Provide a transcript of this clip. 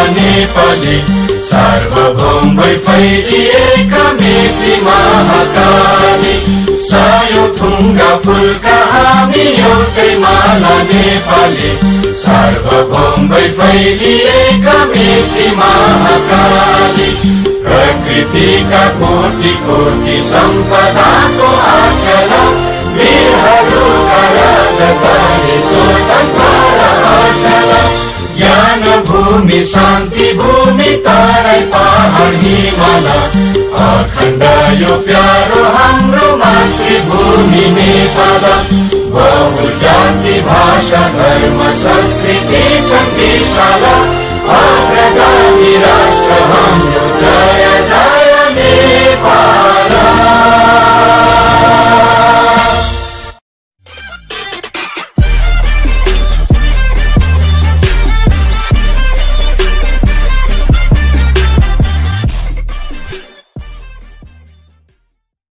नेपाली सार्वभौम भई फैलिएका मेची महाकाली सायो थुङ्गा फुलका हामी एउटै माला नेपाली सार्वभौम भई फैलिएका मेची महाकाली प्रकृतिका कोटि कोटि सम्पदाको आचल वीरहरूका राजधानी स्वतन्त्र अचल ज्ञान भूमि शान्ति भूमि तराई पहाड हिमाल अखण्ड यो प्यारो हाम्रो मातृभूमि नेपाल बहु जाति भाषा धर्म संस्कृति छन् विशाल